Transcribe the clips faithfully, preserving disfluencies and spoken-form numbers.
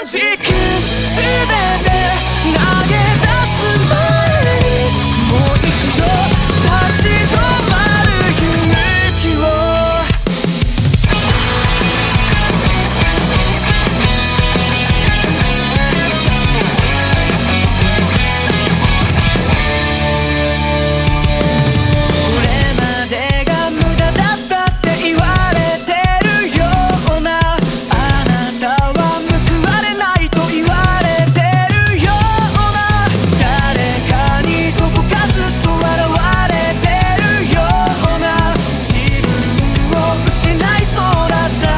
軸すべて投げ出す前にもう一度立ち止まる勇気をこれまでが無駄だったって言われてるようなあなたは報われないと言われてるような誰かにどこかずっと笑われてるような自分を失いそうだった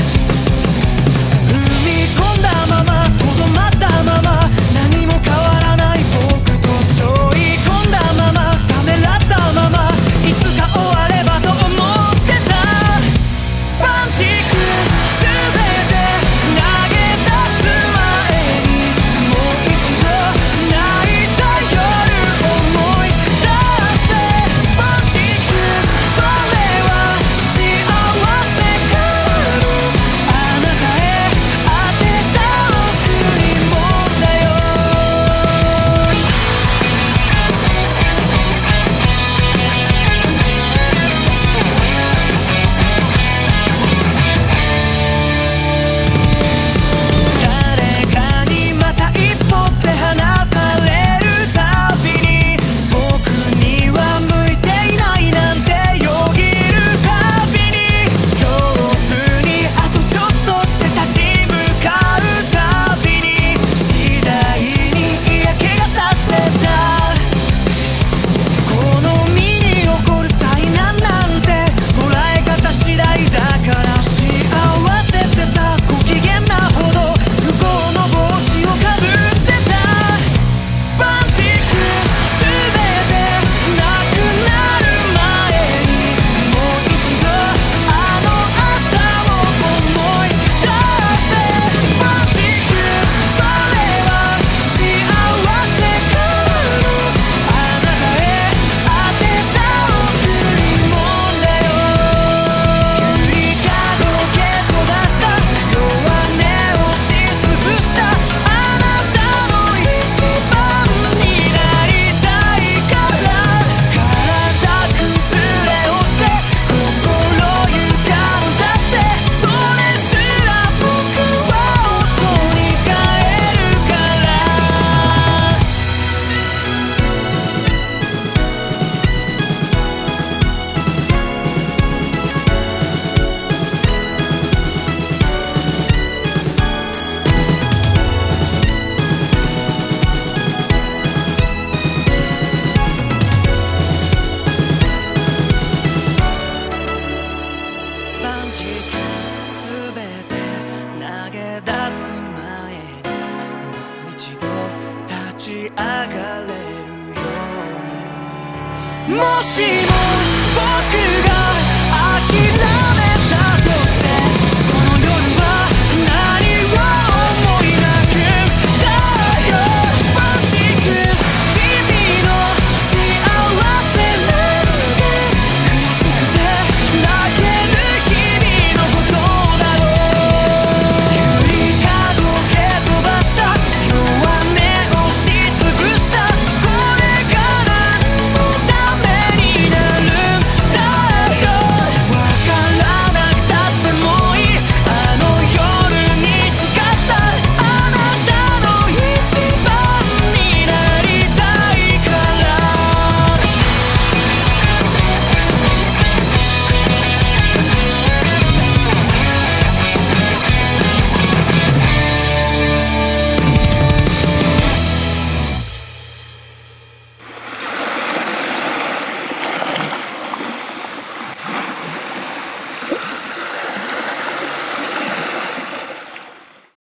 踏み込んだままとどまったまま何も変わらない僕と背負い込んだままためらったままいつか終わればと思ってたパンチクすべて投げ出す前にもう一度泣いた夜思い出せパンチクそれは幸せからのあなたへ当てた贈り物だよ誰かにまた一歩って離されるたびに僕には向いていないなんてよぎるたびに恐怖にあとちょっとって立ち向かうたびに次第に嫌気がさしてたこの身に起こる災難なんて捉え方次第だから幸せってさご機嫌なほど不幸の帽子をかぶってたパンチクすべてなくなる前にもう一度あの朝を思い出せパンチクそれは幸せからのあなたへ当てた贈り物だよゆりかご蹴飛ばした弱音をしつぶしたあなたの一番になりたいから体崩れ落ちて心ゆがんだってそれすら僕は音に変えるからパンチキすべて投げ出す前にもう一度立ち上がれるようにもしも僕が諦め